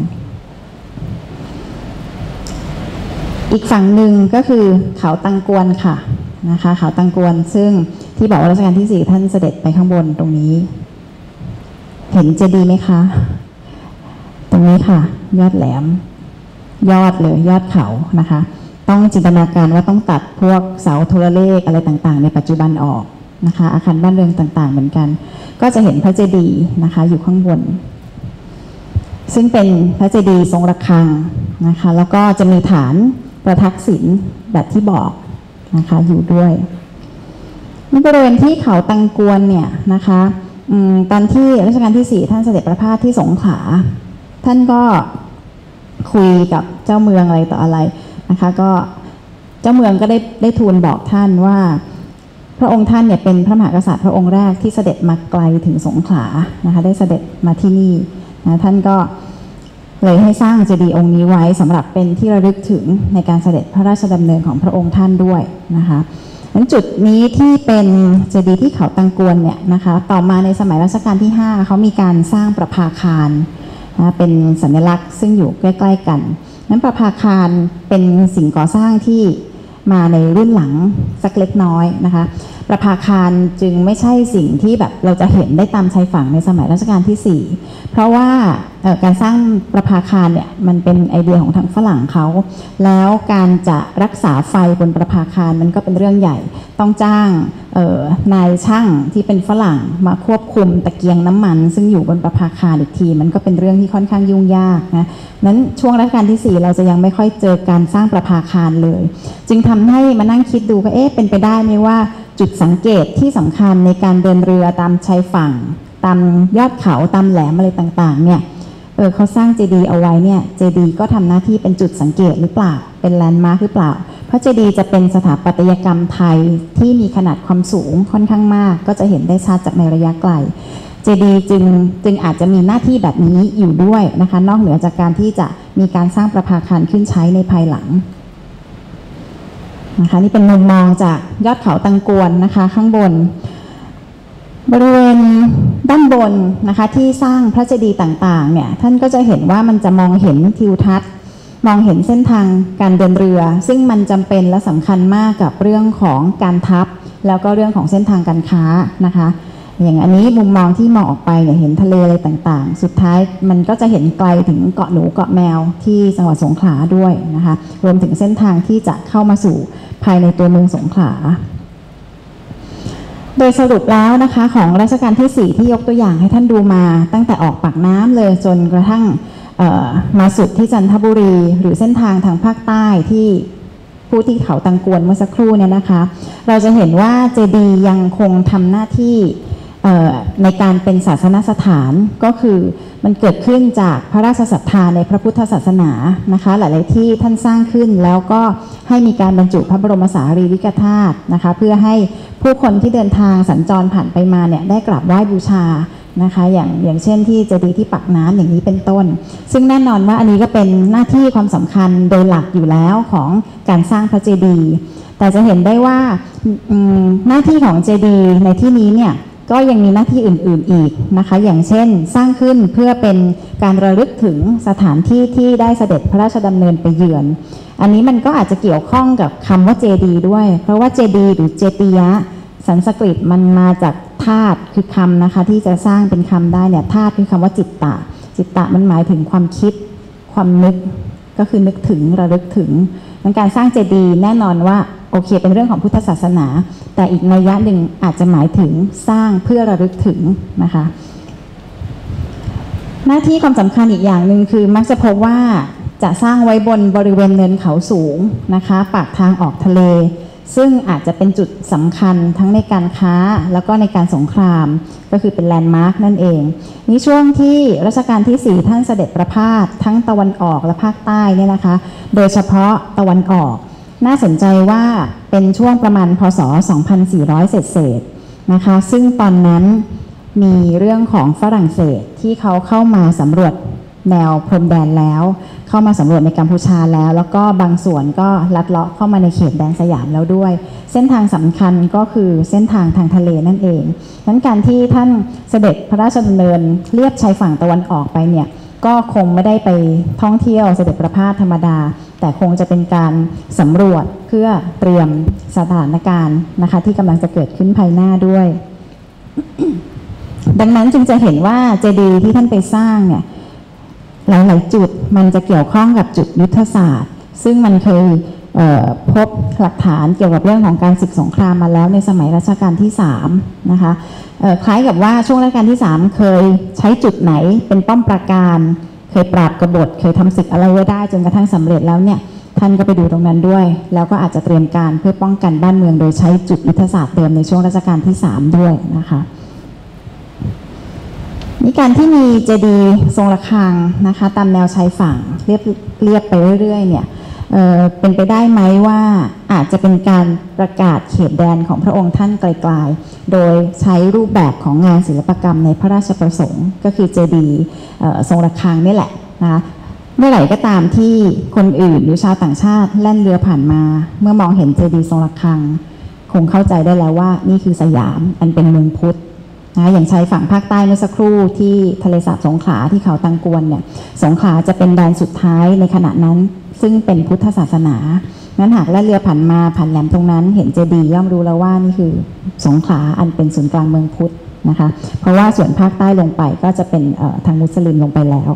อีกฝั่งหนึ่งก็คือเขาตังกวนค่ะนะคะเขาตังกวนซึ่งที่บอกว่ารัชกาลที่4ท่านเสด็จไปข้างบนตรงนี้เห็นเจดีย์ไหมคะตรงนี้ค่ะยอดแหลมยอดเลยยอดเขานะคะต้องจินตนาการว่าต้องตัดพวกเสาโทรเลขอะไรต่างๆในปัจจุบันออกนะคะอาคารบ้านเรือนต่างๆเหมือนกันก็จะเห็นพระเจดีย์นะคะอยู่ข้างบนซึ่งเป็นพระเจดีย์ทรงระฆังนะคะแล้วก็จะมีฐานประทักษิณแบบที่บอกนะคะอยู่ด้วยในบริเวณที่เขาตังกวนเนี่ยนะคะตอนที่รัชกาลที่4ท่านเสด็จประพาสที่สงขลาท่านก็คุยกับเจ้าเมืองอะไรต่ออะไรนะคะก็เจ้าเมืองก็ได้ทูลบอกท่านว่าพระองค์ท่านเนี่ยเป็นพระมหากษัตริย์พระองค์แรกที่เสด็จมาไกลถึงสงขลานะคะได้เสด็จมาที่นี่นะท่านก็เลยให้สร้างเจดีย์องค์นี้ไว้สำหรับเป็นที่ระลึกถึงในการเสด็จพระราชดำเนินของพระองค์ท่านด้วยนะคะนั้นจุดนี้ที่เป็นเจดีย์ที่เขาตังกวนเนี่ยนะคะต่อมาในสมัยรัชกาลที่5เขามีการสร้างประภาคารนะเป็นสัญลักษณ์ซึ่งอยู่ใกล้ๆกันนั้นประภาคารเป็นสิ่งก่อสร้างที่มาในรุ่นหลังสักเล็กน้อยนะคะประภาคารจึงไม่ใช่สิ่งที่แบบเราจะเห็นได้ตามชายฝั่งในสมัยรัชกาลที่4เพราะว่าการสร้างประภาคารเนี่ยมันเป็นไอเดียของทางฝรั่งเขาแล้วการจะรักษาไฟบนประภาคารมันก็เป็นเรื่องใหญ่ต้องจ้างนายช่างที่เป็นฝรั่งมาควบคุมตะเกียงน้ำมันซึ่งอยู่บนประภาคารอีกทีมันก็เป็นเรื่องที่ค่อนข้างยุ่งยากนะนั้นช่วงรัชกาลที่4เราจะยังไม่ค่อยเจอการสร้างประภาคารเลยจึงทำให้มานั่งคิดดูว่าเป็นไปได้ไหมว่าจุดสังเกตที่สำคัญในการเดินเรือตามชายฝั่งตามยอดเขาตามแหลมอะไรต่างๆเนี่ยเขาสร้างเจดีย์เอาไว้เนี่ยเจดีย์ก็ทำหน้าที่เป็นจุดสังเกตหรือเปล่าเป็นแลนด์มาร์คหรือเปล่าเพราะเจดีย์จะเป็นสถาปัตยกรรมไทยที่มีขนาดความสูงค่อนข้างมากก็จะเห็นได้ชัดจากในระยะไกลเจดีย์จึงอาจจะมีหน้าที่แบบนี้อยู่ด้วยนะคะนอกเหนือจากการที่จะมีการสร้างประภาคารขึ้นใช้ในภายหลังนะคะนี่เป็นมุมมองจากยอดเขาตังกวนนะคะข้างบนบริเวณด้านบนนะคะที่สร้างพระเจดีย์ต่างๆเนี่ยท่านก็จะเห็นว่ามันจะมองเห็นทิวทัศน์มองเห็นเส้นทางการเดินเรือซึ่งมันจำเป็นและสำคัญมากกับเรื่องของการทัพแล้วก็เรื่องของเส้นทางการค้านะคะอย่างอันนี้มุมมองที่มองออกไปเนี่ยเห็นทะเลอะไรต่างๆสุดท้ายมันก็จะเห็นไกลถึงเกาะหนูเกาะแมวที่จังหวัดสงขลาด้วยนะคะรวมถึงเส้นทางที่จะเข้ามาสู่ภายในตัวเมืองสงขลาโดยสรุปแล้วนะคะของรัชกาลที่4ที่ยกตัวอย่างให้ท่านดูมาตั้งแต่ออกปากน้ำเลยจนกระทั่งมาสุดที่จันทบุรีหรือเส้นทางทางภาคใต้ที่ผู้ที่เขาตังกวนเมื่อสักครู่เนี่ยนะคะเราจะเห็นว่าเจดีย์ยังคงทำหน้าที่ในการเป็นศาสนสถานก็คือมันเกิดขึ้นจากพระราชศรัทธาในพระพุทธศาสนานะคะหลายๆที่ท่านสร้างขึ้นแล้วก็ให้มีการบรรจุพระบรมสารีริกธาตุนะคะเพื่อให้ผู้คนที่เดินทางสัญจรผ่านไปมาเนี่ยได้กราบไหว้บูชานะคะอย่างเช่นที่เจดีย์ที่ปักน้ำอย่างนี้เป็นต้นซึ่งแน่นอนว่าอันนี้ก็เป็นหน้าที่ความสำคัญโดยหลักอยู่แล้วของการสร้างพระเจดีย์แต่จะเห็นได้ว่าหน้าที่ของเจดีย์ในที่นี้เนี่ยก็ยังมีหน้าที่อื่นๆอีกนะคะอย่างเช่นสร้างขึ้นเพื่อเป็นการระลึกถึงสถานที่ที่ได้เสด็จพระราชดำเนินไปเยือนอันนี้มันก็อาจจะเกี่ยวข้องกับคำว่าเจดีย์ด้วยเพราะว่าเจดีย์หรือเจติยะสันสกฤตมันมาจากธาตุคือคำนะคะที่จะสร้างเป็นคำได้เนี่ยธาตุคือคำว่าจิตตะจิตตะมันหมายถึงความคิดความนึกก็คือนึกถึงระลึกถึงการสร้างเจดีย์แน่นอนว่าโอเคเป็นเรื่องของพุทธศาสนาแต่อีกนัยยะหนึ่งอาจจะหมายถึงสร้างเพื่อระลึกถึงนะคะหน้าที่ความสำคัญอีกอย่างหนึ่งคือมักจะพบว่าจะสร้างไว้บนบริเวณเนินเขาสูงนะคะปากทางออกทะเลซึ่งอาจจะเป็นจุดสำคัญทั้งในการค้าแล้วก็ในการสงครามก็คือเป็นแลนด์มาร์กนั่นเองนี่ช่วงที่รัชกาลที่4ท่านเสด็จประพาสทั้งตะวันออกและภาคใต้เนี่ยนะคะโดยเฉพาะตะวันออกน่าสนใจว่าเป็นช่วงประมาณพศ 2400 เศษๆนะคะซึ่งตอนนั้นมีเรื่องของฝรั่งเศสที่เขาเข้ามาสำรวจแนวพรมแดนแล้วเข้ามาสำรวจในกัมพูชาแล้วก็บางส่วนก็ลัดเลาะเข้ามาในเขตแดนสยามแล้วด้วยเส้นทางสำคัญก็คือเส้นทางทางทะเลนั่นเองนั้นการที่ท่านเสด็จพระราชดำเนินเลียบชายฝั่งตะวันออกไปเนี่ยก็คงไม่ได้ไปท่องเที่ยวเสด็จประพาสธรรมดาแต่คงจะเป็นการสำรวจเพื่อเตรียมสถานการณ์นะคะที่กำลังจะเกิดขึ้นภายหน้าด้วย ดังนั้นจึงจะเห็นว่าเจดีย์ที่ท่านไปสร้างเนี่ยหลายๆจุดมันจะเกี่ยวข้องกับจุดยุทธศาสตร์ซึ่งมันเคยพบหลักฐานเกี่ยวกับเรื่องของการศึกสงครามมาแล้วในสมัยรัชกาลที่3นะคะคล้ายกับว่าช่วงรัชกาลที่3เคยใช้จุดไหนเป็นป้อมปราการเคยปราบกบฏเคยทำศึกอะไรไว้ได้จนกระทั่งสำเร็จแล้วเนี่ยท่านก็ไปดูตรงนั้นด้วยแล้วก็อาจจะเตรียมการเพื่อป้องกันบ้านเมืองโดยใช้จุดยุทธศาสตร์เดิมในช่วงรัชกาลที่3ด้วยนะคะนี่การที่มีเจดีย์ทรงระฆังนะคะตามแนวชายฝั่งเรียบไปเรื่อยๆเนี่ยเป็นไปได้ไหมว่าอาจจะเป็นการประกาศเขตแดนของพระองค์ท่านไกลๆโดยใช้รูปแบบของงานศิลปกรรมในพระราชประสงค์ก็คือเจดีย์ทรงระฆังนี่แหละนะคะเมื่อไหร่ก็ตามที่คนอื่นหรือชาวต่างชาติแล่นเรือผ่านมาเมื่อมองเห็นเจดีย์ทรงระฆังคงเข้าใจได้แล้วว่านี่คือสยามอันเป็นเมืองพุทธนะอย่างชายฝั่งภาคใต้เมื่อสักครู่ที่ทะเลสาบสงขลาที่เขาตังกวนเนี่ยสงขลาจะเป็นแดนสุดท้ายในขณะนั้นซึ่งเป็นพุทธศาสนานั้นหากแล่นเรือผ่านมาผ่านแหลมตรงนั้นเห็นเจดีย์ย่อมรู้แล้วว่านี่คือสงขลาอันเป็นศูนย์กลางเมืองพุทธนะคะเพราะว่าส่วนภาคใต้ลงไปก็จะเป็นทางมุสลิมลงไปแล้ว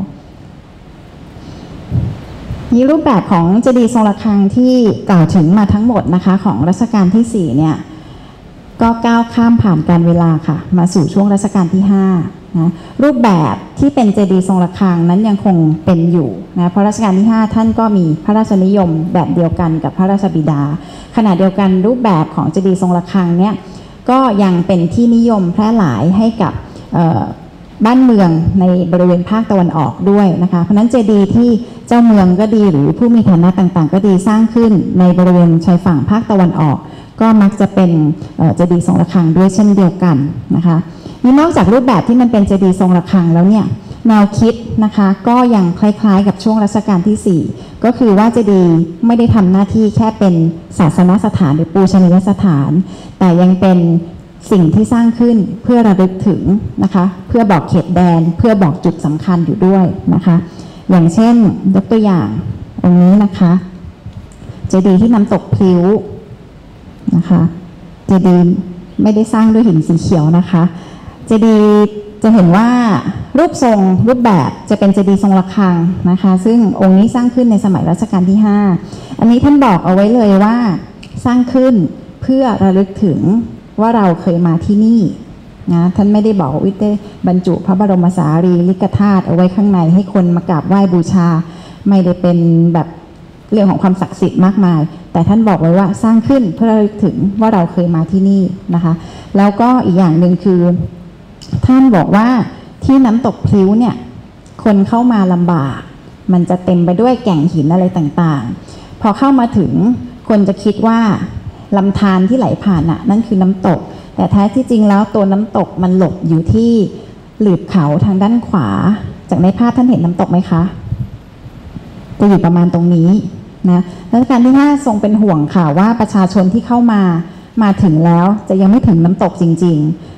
นี่รูปแบบของเจดีย์ทรงระฆังที่กล่าวถึงมาทั้งหมดนะคะของรัชกาลที่4เนี่ยก็ก้าวข้ามผ่านการเวลาค่ะมาสู่ช่วงรัชกาลที่5นะรูปแบบที่เป็นเจดีย์ทรงระฆังนั้นยังคงเป็นอยู่นะเพราะรัชกาลที่5ท่านก็มีพระราชนิยมแบบเดียวกันกับพระราชบิดาขณะเดียวกันรูปแบบของเจดีย์ทรงระฆังเนี่ยก็ยังเป็นที่นิยมแพร่หลายให้กับบ้านเมืองในบริเวณภาคตะวันออกด้วยนะคะเพราะนั้นเจดีย์ที่เจ้าเมืองก็ดีหรือผู้มีฐานะต่างๆก็ดีสร้างขึ้นในบริเวณชายฝั่งภาคตะวันออกก็มักจะเป็นเจดีย์ทรงระฆังด้วยเช่นเดียวกันนะคะนี่นอกจากรูปแบบที่มันเป็นเจดีย์ทรงระฆังแล้วเนี่ยแนวคิดนะคะก็ยังคล้ายๆกับช่วงรัชกาลที่4ก็คือว่าเจดีย์ไม่ได้ทำหน้าที่แค่เป็นศาสนสถานหรือปูชนียสถานแต่ยังเป็นสิ่งที่สร้างขึ้นเพื่อระลึกถึงนะคะเพื่อบอกเขตแดนเพื่อบอกจุดสำคัญอยู่ด้วยนะคะอย่างเช่นยกตัวอย่างตรงนี้นะคะเจดีย์ที่น้ำตกพลิ้วนะคะเจดีย์ไม่ได้สร้างด้วยหินสีเขียวนะคะเจดีย์จะเห็นว่ารูปทรงรูปแบบจะเป็นเจดีย์ทรงระฆังนะคะซึ่งองค์นี้สร้างขึ้นในสมัยรัชกาลที่5อันนี้ท่านบอกเอาไว้เลยว่าสร้างขึ้นเพื่อระลึกถึงว่าเราเคยมาที่นี่นะท่านไม่ได้บอกว่าได้บรรจุพระบรมสารีริกธาตุเอาไว้ข้างในให้คนมากราบไหว้บูชาไม่ได้เป็นแบบเรื่องของความศักดิ์สิทธิ์มากมายแต่ท่านบอกไว้ว่าสร้างขึ้นเพื่อระลึกถึงว่าเราเคยมาที่นี่นะคะแล้วก็อีกอย่างหนึ่งคือท่านบอกว่าที่น้ำตกพลิ้วเนี่ยคนเข้ามาลำบากมันจะเต็มไปด้วยแก่งหินอะไรต่างๆพอเข้ามาถึงคนจะคิดว่าลำธารที่ไหลผ่านน่ะนั่นคือน้ำตกแต่แท้ที่จริงแล้วตัวน้ำตกมันหลบอยู่ที่หลืบเขาทางด้านขวาจากในภาพท่านเห็นน้ำตกไหมคะจะอยู่ประมาณตรงนี้นะรัชกาลที่5ทรงเป็นห่วงค่ะว่าประชาชนที่เข้ามาถึงแล้วจะยังไม่ถึงน้ำตกจริงๆ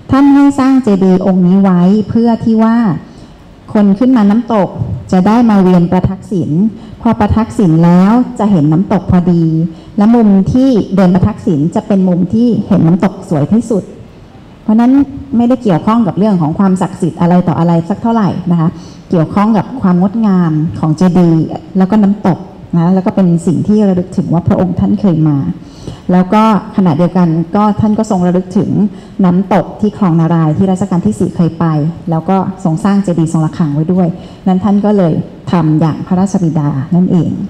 ท่านให้สร้างเจดีย์องค์นี้ไว้เพื่อที่ว่าคนขึ้นมาน้ำตกจะได้มาเวียนประทักษิณพอประทักษิณแล้วจะเห็นน้ำตกพอดีและมุมที่เดินประทักษิณจะเป็นมุมที่เห็นน้ำตกสวยที่สุดเพราะนั้นไม่ได้เกี่ยวข้องกับเรื่องของความศักดิ์สิทธิ์อะไรต่ออะไรสักเท่าไหร่นะคะเกี่ยวข้องกับความงดงามของเจดีย์แล้วก็น้ำตกนะแล้วก็เป็นสิ่งที่ระลึกถึงว่าพระองค์ท่านเคยมาแล้วก็ขณะเดียวกันก็ท่านก็ทรงระลึกถึงน้ำตกที่คลองนารายที่รัชกาลที่4เคยไปแล้วก็ทรงสร้างเจดีย์ทรงระฆังไว้ด้วยนั้นท่านก็เลยทำอย่างพระราชบิดานั่นเอง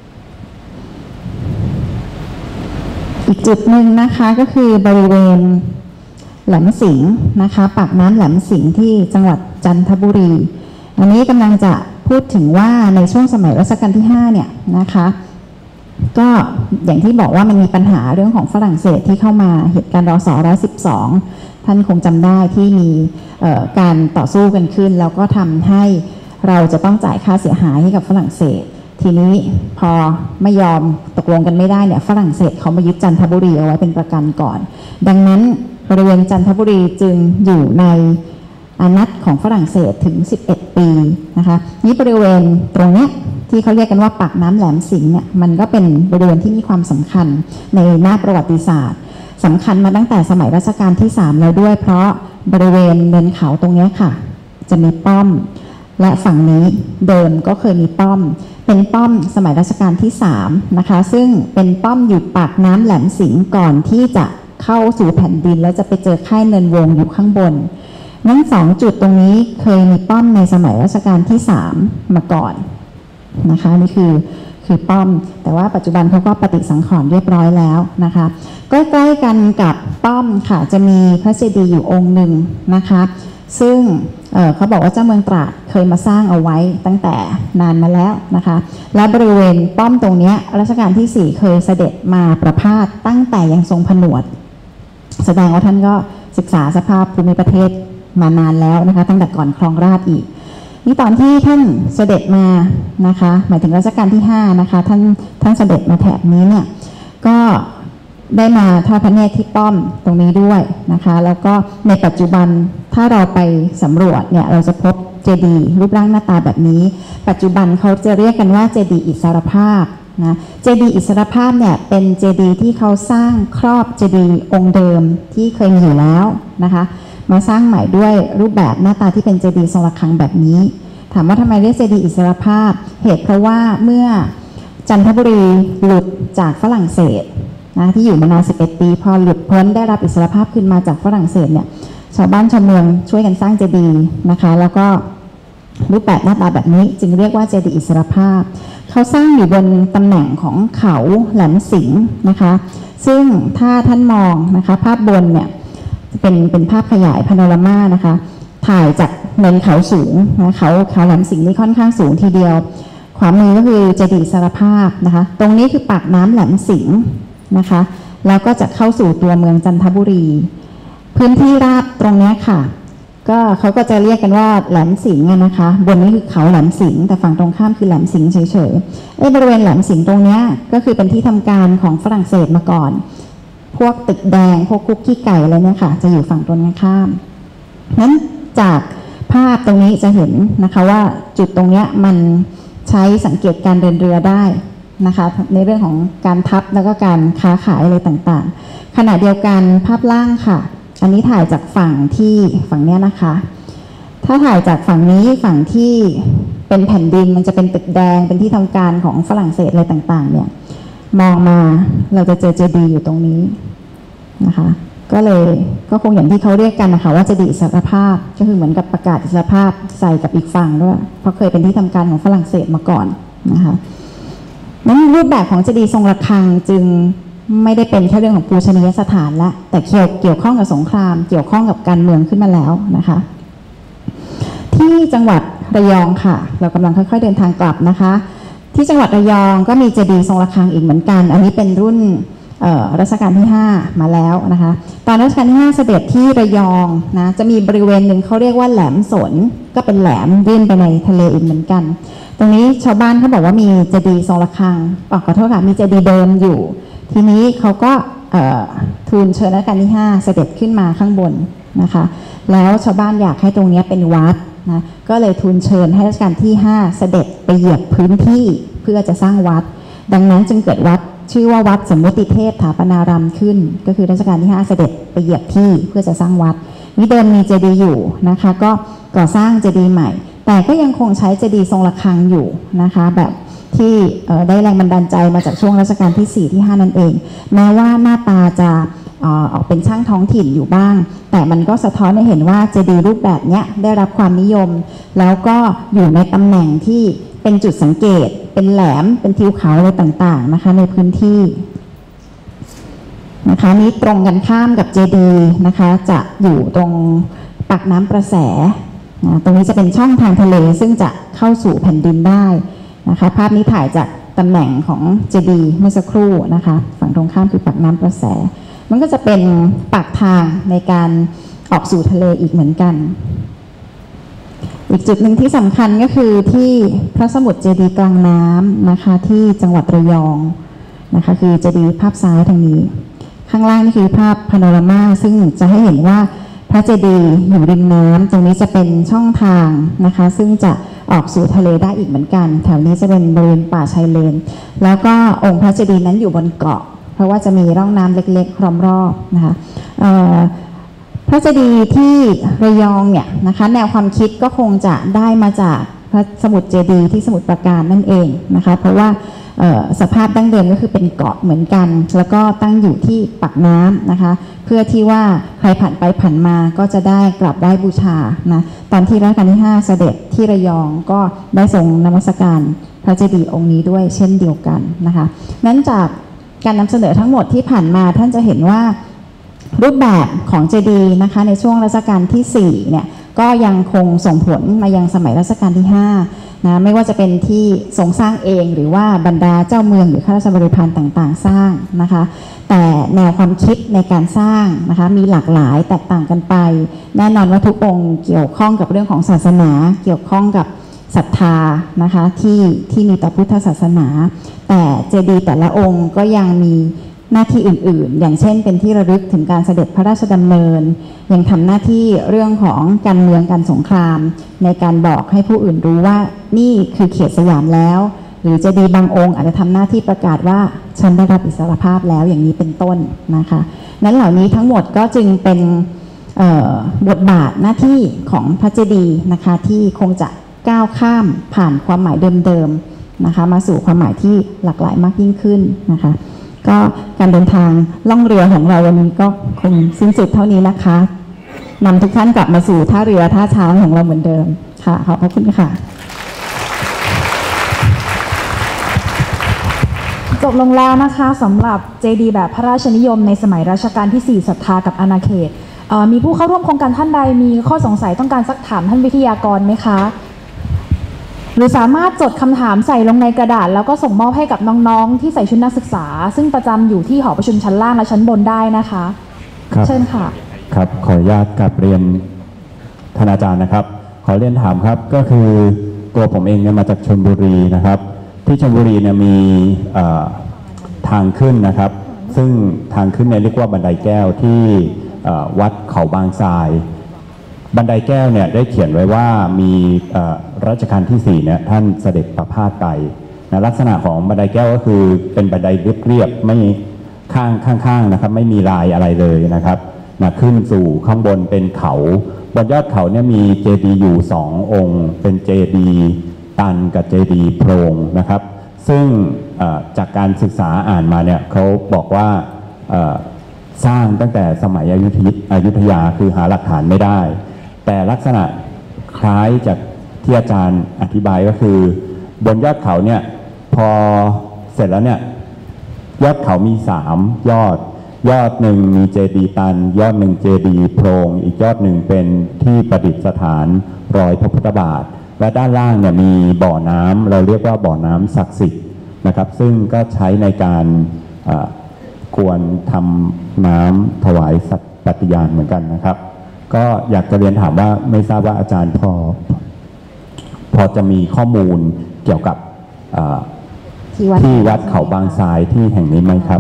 อีกจุดหนึ่งนะคะก็คือบริเวณแหลมสิงห์นะคะปากน้ำแหลมสิงห์ที่จังหวัดจันทบุรีอันนี้กำลังจะพูดถึงว่าในช่วงสมัยรัชกาลที่5เนี่ยนะคะก็อย่างที่บอกว่ามันมีปัญหาเรื่องของฝรั่งเศสที่เข้ามาเหตุการณ์รศ.112ท่านคงจำได้ที่มีการต่อสู้กันขึ้นแล้วก็ทำให้เราจะต้องจ่ายค่าเสียหายให้กับฝรั่งเศสทีนี้พอไม่ยอมตกลงกันไม่ได้เนี่ยฝรั่งเศสเขามายึดจันทบุรีเอาไว้เป็นประกันก่อนดังนั้นบริเวณจันทบุรีจึงอยู่ในอานัตของฝรั่งเศสถึง11ปีนะคะนี่บริเวณตรงนี้ที่เขาเรียกกันว่าปากน้ำแหลมสิงห์เนี่ยมันก็เป็นบริเวณที่มีความสำคัญในหน้าประวัติศาสตร์สำคัญมาตั้งแต่สมัยรัชกาลที่3แล้วด้วยเพราะบริเวณเนินเขาตรงนี้ค่ะจะมีป้อมและฝั่งนี้เดิมก็เคยมีป้อมเป็นป้อมสมัยรัชกาลที่3นะคะซึ่งเป็นป้อมอยู่ปากน้ำแหลมสิงห์ก่อนที่จะเข้าสู่แผ่นดินแล้วจะไปเจอค่ายเนินวงอยู่ข้างบนทั้ง2จุดตรงนี้เคยมีป้อมในสมัยรัชกาลที่3มาก่อนนะคะนี่คือป้อมแต่ว่าปัจจุบันเขาก็ปฏิสังขรณ์เรียบร้อยแล้วนะคะใกล้ๆกันกับป้อมค่ะจะมีพระเจดีย์อยู่องค์หนึ่งนะคะซึ่งเขาบอกว่าเจ้าเมืองตราดเคยมาสร้างเอาไว้ตั้งแต่นานมาแล้วนะคะและบริเวณป้อมตรงนี้รัชกาลที่4เคยเสด็จมาประพาสตั้งแต่ยังทรงผนวดแสดงว่าท่านก็ศึกษาสภาพภูมิประเทศมานานแล้วนะคะตั้งแต่ก่อนครองราชย์อีกนี่ตอนที่ท่านเสด็จมานะคะหมายถึงรัชกาลที่5นะคะท่านเสด็จมาแถบนี้เนี่ยก็ได้มาทอดพระเนตรที่ป้อมตรงนี้ด้วยนะคะแล้วก็ในปัจจุบันถ้าเราไปสำรวจเนี่ยเราจะพบเจดีย์รูปร่างหน้าตาแบบนี้ปัจจุบันเขาจะเรียกกันว่าเจดีย์อิสรภาพนะเจดีย์อิสรภาพเนี่ยเป็นเจดีย์ที่เขาสร้างครอบเจดีย์องค์เดิมที่เคยมีอยู่แล้วนะคะมาสร้างใหม่ด้วยรูปแบบหน้าตาที่เป็นเจดีย์ทรงระฆังแบบนี้ถามว่าทำไมเรียกเจดีย์อิสรภาพเหตุเพราะว่าเมื่อจันทบุรีหลุดจากฝรั่งเศสนะที่อยู่มานาน11ปีพอหลุดพ้นได้รับอิสรภาพขึ้นมาจากฝรั่งเศสเนี่ยชาวบ้านชาวเมืองช่วยกันสร้างเจดีย์นะคะแล้วก็รูปแบบหน้าตาแบบนี้จึงเรียกว่าเจดีย์อิสรภาพเขาสร้างอยู่บนตำแหน่งของเขาแหลมสิงห์นะคะซึ่งถ้าท่านมองนะคะภาพบนเนี่ยเป็นภาพขยายพาโนรามานะคะถ่ายจากเนินเขาสูงนะเขาแหลมสิงห์นี่ค่อนข้างสูงทีเดียวขวามือก็คือเจดีย์อิสรภาพนะคะตรงนี้คือปากน้ำแหลมสิงห์นะคะแล้วก็จะเข้าสู่ตัวเมืองจันทบุรีพื้นที่ราบตรงนี้ค่ะก็เขาก็จะเรียกกันว่าแหลมสิงห์นะคะบนนี้คือเขาแหลมสิงห์แต่ฝั่งตรงข้ามคือแหลมสิงห์เฉยๆบริเวณแหลมสิงห์ตรงนี้ก็คือเป็นที่ทำการของฝรั่งเศสมาก่อนพวกตึกแดงพวกคุกขี้ไก่อะไรเนี่ยค่ะจะอยู่ฝั่งตรงข้ามนั้นจากภาพตรงนี้จะเห็นนะคะว่าจุดตรงนี้มันใช้สังเกตการเดินเรือได้นะคะในเรื่องของการทับแล้วก็การค้าขายอะไรต่างๆขณะเดียวกันภาพล่างค่ะอันนี้ถ่ายจากฝั่งเนี้ยนะคะถ้าถ่ายจากฝั่งนี้ฝั่งที่เป็นแผ่นดินมันจะเป็นตึกแดงเป็นที่ทำการของฝรั่งเศสอะไรต่างๆเนี่ยมองมาเราจะเจอเจดีย์อยู่ตรงนี้นะคะก็คงอย่างที่เขาเรียกกันนะคะว่าเจดีย์อิสรภาพก็คือเหมือนกับประกาศอิสรภาพใส่กับอีกฝั่งด้วยเพราะเคยเป็นที่ทำการของฝรั่งเศสมาก่อนนะคะนั้นรูปแบบของเจดีย์ทรงระฆังจึงไม่ได้เป็นแค่เรื่องของปูชนียสถานละแต่เกี่ยวข้องกับสงครามเกี่ยวข้องกับการเมืองขึ้นมาแล้วนะคะที่จังหวัดระยองค่ะเรากำลังค่อยๆเดินทางกลับนะคะที่จังหวัดระยองก็มีเจดีย์ทรงระฆังอีกเหมือนกันอันนี้เป็นรุ่นรัชกาลที่5มาแล้วนะคะตอนรัชกาลที่5เสด็จที่ระยองนะจะมีบริเวณหนึ่งเขาเรียกว่าแหลมสนก็เป็นแหลมยื่นไปในทะเลอีกเหมือนกันตรงนี้ชาวบ้านเขาบอกว่ามีเจดีย์ทรงระฆังขอโทษค่ะมีเจดีย์เดิมอยู่ทีนี้เขาก็ทูลเชิญรัชกาลที่5เสด็จขึ้นมาข้างบนนะคะแล้วชาวบ้านอยากให้ตรงนี้เป็นวัดนะก็เลยทูลเชิญให้รัชกาลที่ 5เสด็จไปเหยียบพื้นที่เพื่อจะสร้างวัดดังนั้นจึงเกิดวัดชื่อว่าวัดสมมุติเทพถาปนารามขึ้นก็คือรัชกาลที่ 5เสด็จไปเหยียบที่เพื่อจะสร้างวัดนี่เดิมมีเจดีย์อยู่นะคะก็ก่อสร้างเจดีย์ใหม่แต่ก็ยังคงใช้เจดีย์ทรงระฆังอยู่นะคะแบบที่ได้แรงบันดาลใจมาจากช่วงรัชกาลที่ 4 ที่ 5นั่นเองแม้ว่าหน้าตาจะออกเป็นช่างท้องถิ่นอยู่บ้างแต่มันก็สะท้อนให้เห็นว่าเจดีย์รูปแบบนี้ได้รับความนิยมแล้วก็อยู่ในตำแหน่งที่เป็นจุดสังเกตเป็นแหลมเป็นทิวเขาอะไรต่างๆนะคะในพื้นที่นะคะนี้ตรงกันข้ามกับเจดีย์นะคะจะอยู่ตรงปากน้ำประแสตรงนี้จะเป็นช่องทางทะเลซึ่งจะเข้าสู่แผ่นดินได้นะคะภาพนี้ถ่ายจากตำแหน่งของเจดีย์เมื่อสักครู่นะคะฝั่งตรงข้ามคือปากน้ำประแสมันก็จะเป็นปากทางในการออกสู่ทะเลอีกเหมือนกันอีกจุดหนึ่งที่สำคัญก็คือที่พระสมุทรเจดีย์กลางน้ำนะคะที่จังหวัดระยองนะคะคือเจดีย์ภาพซ้ายทางนี้ข้างล่างนี่คือภาพพาโนรามาซึ่งจะให้เห็นว่าพระเจดีย์อยู่ริมน้ำตรงนี้จะเป็นช่องทางนะคะซึ่งจะออกสู่ทะเลได้อีกเหมือนกันแถวนี้จะเป็นบริเวณป่าชายเลนแล้วก็องค์พระเจดีย์นั้นอยู่บนเกาะเพราะว่าจะมีร่องน้ำเล็กๆล้อมรอบนะคะพระเจดีย์ที่ระยองเนี่ยนะคะแนวความคิดก็คงจะได้มาจากพระสมุทรเจดีย์ที่สมุทรปราการนั่นเองนะคะเพราะว่าสภาพดั้งเดิมก็คือเป็นเกาะเหมือนกันแล้วก็ตั้งอยู่ที่ปากน้ำนะคะเพื่อที่ว่าใครผ่านไปผ่านมาก็จะได้กราบไหว้บูชานะตอนที่รัชกาลที่ 5เสด็จที่ระยองก็ได้ทรงนมัสการพระเจดีย์องค์นี้ด้วยเช่นเดียวกันนะคะนั้นจากการนำเสนอทั้งหมดที่ผ่านมาท่านจะเห็นว่ารูปแบบของเจดีย์นะคะในช่วงรัชกาลที่4เนี่ยก็ยังคงส่งผลมายังสมัยรัชกาลที่5นะไม่ว่าจะเป็นที่ทรงสร้างเองหรือว่าบรรดาเจ้าเมืองหรือข้าราชบริพารต่างๆสร้างนะคะแต่แนวความคิดในการสร้างนะคะมีหลากหลายแตกต่างกันไปแน่นอนว่าทุกองค์เกี่ยวข้องกับเรื่องของศาสนาเกี่ยวข้องกับศรัทธานะคะที่มีต่อพุทธศาสนาแต่เจดีย์แต่ละองค์ก็ยังมีหน้าที่อื่นๆอย่างเช่นเป็นที่ระลึกถึงการเสด็จพระราชดำเนินยังทำหน้าที่เรื่องของการเมืองการสงครามในการบอกให้ผู้อื่นรู้ว่านี่คือเขตสยามแล้วหรือเจดีย์บางองค์อาจจะทำหน้าที่ประกาศว่าฉันได้รับอิสรภาพแล้วอย่างนี้เป็นต้นนะคะนั้นเหล่านี้ทั้งหมดก็จึงเป็นบทบาทหน้าที่ของพระเจดีย์นะคะที่คงจะก้าวข้ามผ่านความหมายเดิมๆนะคะมาสู่ความหมายที่หลากหลายมากยิ่งขึ้นนะคะก็การเดินทางล่องเรือของเราวันนี้ก็คงสิ้นสุดเท่านี้นะคะนำทุกท่านกลับมาสู่ท่าเรือท่าช้างของเราเหมือนเดิมค่ะขอบพระคุณค่ะจบลงแล้วนะคะสำหรับเจดีย์แบบพระราชนิยมในสมัยรัชกาลที่4ศรัทธากับอาณาเขตมีผู้เข้าร่วมโครงการท่านใดมีข้อสงสัยต้องการซักถามท่านวิทยากรไหมคะหรือสามารถจดคำถามใส่ลงในกระดาษแล้วก็ส่งมอบให้กับน้องๆที่ใส่ชุดนักศึกษาซึ่งประจำอยู่ที่หอประชุมชั้นล่างและชั้นบนได้นะคะครับเชิญค่ะครับขออนุญาตกลับเรียนท่านอาจารย์นะครับขอเรียนถามครับก็คือตัวผมเองเนี่ยมาจากชลบุรีนะครับที่ชลบุรีเนี่ยมีทางขึ้นนะครับซึ่งทางขึ้นเนี่ยเรียกว่าบันไดแก้วที่วัดเขาบางทรายบันไดแก้วเนี่ยได้เขียนไว้ว่ามีรัชกาลที่4เนี่ยท่านเสด็จประพาสไปนะลักษณะของบันไดแก้วก็คือเป็นบันไดเรียบๆไม่ข้างๆนะครับไม่มีลายอะไรเลยนะครับนะขึ้นสู่ข้างบนเป็นเขาบนยอดเขาเนี่ยมีเจดีย์อยู่2องค์เป็นเจดีย์ตันกับเจดีย์โพรงนะครับซึ่งจากการศึกษาอ่านมาเนี่ยเขาบอกว่าสร้างตั้งแต่สมัยอยุธยาคือหาหลักฐานไม่ได้แต่ลักษณะคล้ายจากที่อาจารย์อธิบายก็คือบนยอดเขาเนี่ยพอเสร็จแล้วเนี่ยยอดเขามี3ยอดหนึ่งมีเจดีย์ตันยอดหนึ่งเจดีย์โพรงอีกยอดหนึ่งเป็นที่ประดิษฐานรอยพระพุทธบาทและด้านล่างเนี่ยมีบ่อน้ำเราเรียกว่าบ่อน้ำศักดิ์สิทธิ์นะครับซึ่งก็ใช้ในการกวนทำน้ำถวายสัตย์ปฏิญาณเหมือนกันนะครับก็อยากจะเรียนถามว่าไม่ทราบว่าอาจารย์พอจะมีข้อมูลเกี่ยวกับที่วัดเขาบางทรายที่แห่งนี้ไหมครับ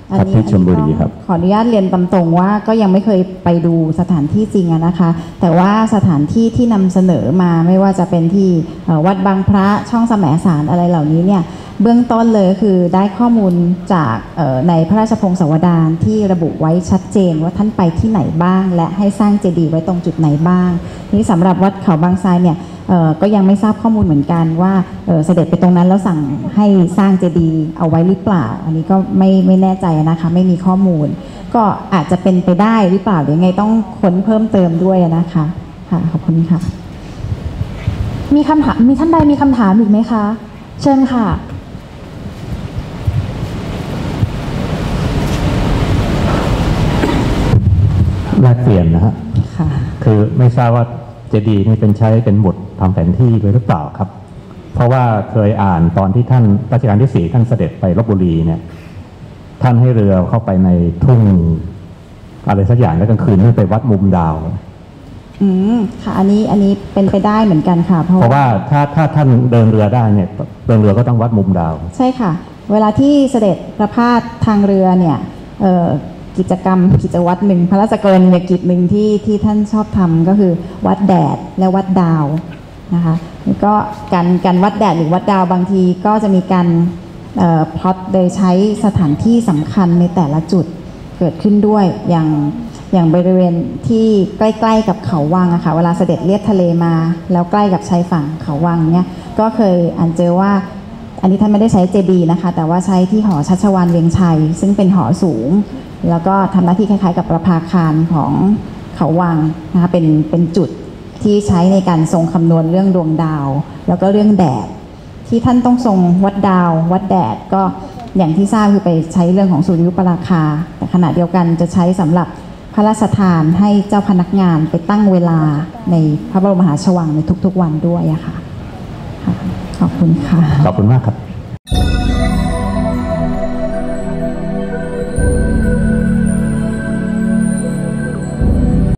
ที่ชลบุรีครับขออนุญาตเรียนตามตรงว่าก็ยังไม่เคยไปดูสถานที่จริงนะคะ แต่ว่าสถานที่ที่นำเสนอมาไม่ว่าจะเป็นที่วัดบางพระช่องแสมสารอะไรเหล่านี้เนี่ยเบื้องต้นเลยคือได้ข้อมูลจากในพระราชพงศาวดารที่ระบุไว้ชัดเจนว่าท่านไปที่ไหนบ้างและให้สร้างเจดีย์ไว้ตรงจุดไหนบ้างทีนี้สำหรับวัดเขาบางทรายเนี่ยก็ยังไม่ทราบข้อมูลเหมือนกันว่าเสด็จไปตรงนั้นแล้วสั่งให้สร้างเจดีย์เอาไว้หรือเปล่าอันนี้ก็ไม่แน่ใจนะคะไม่มีข้อมูลก็อาจจะเป็นไปได้หรือเปล่าหรือไงต้องค้นเพิ่มเติมด้วยนะคะค่ะขอบคุณค่ะมีคำถามมีท่านใดมีคำถามอีกไหมคะเชิญค่ะแลกเปลี่ยนนะฮะค่ะคือไม่ทราบว่าเจดีย์นี่เป็นใช้เป็นบททำแผนที่เลยหรือเปล่าครับ เพราะว่าเคยอ่านตอนที่ท่านรัชกาลที่ 4ท่านเสด็จไปลพบุรีเนี่ยท่านให้เรือเข้าไปในทุ่งอะไรสักอย่างแล้วกลางคืนให้ไปวัดมุมดาวค่ะอันนี้เป็นไปได้เหมือนกันค่ะเพราะว่าถ้าท่านเดินเรือได้เนี่ยเดินเรือก็ต้องวัดมุมดาวใช่ค่ะเวลาที่เสด็จประพาสทางเรือเนี่ยกิจกรรมกิจวัตรหนึ่งพระราชกรณียกิจหนึ่งที่ท่านชอบทำก็คือวัดแดดและวัดดาวนะคะแล้วก็การวัดแดดหรือวัดดาวบางทีก็จะมีการพล็อตโดยใช้สถานที่สำคัญในแต่ละจุดเกิดขึ้นด้วยอย่างบริเวณที่ใกล้ๆกับเขาวังอะค่ะเวลาเสด็จเลียบทะเลมาแล้วใกล้กับชายฝั่งเขาวังเนี่ยก็เคยอ่านเจอว่าอันนี้ท่านไม่ได้ใช้เจดีย์นะคะแต่ว่าใช้ที่หอชัชวาลเวียงชัยซึ่งเป็นหอสูงแล้วก็ทำหน้าที่คล้ายๆกับประภาคารของเขาวังนะคะเป็นจุดที่ใช้ในการทรงคำนวณเรื่องดวงดาวแล้วก็เรื่องแดดที่ท่านต้องทรงวัดดาววัดแดดก็อย่างที่ทราบคือไปใช้เรื่องของสุริยุปราคาแต่ขณะเดียวกันจะใช้สำหรับพระราชทานให้เจ้าพนักงานไปตั้งเวลาในพระบรมมหาราชวังในทุกๆวันด้วยอะค่ะขอบคุณค่ะขอบคุณมากครับ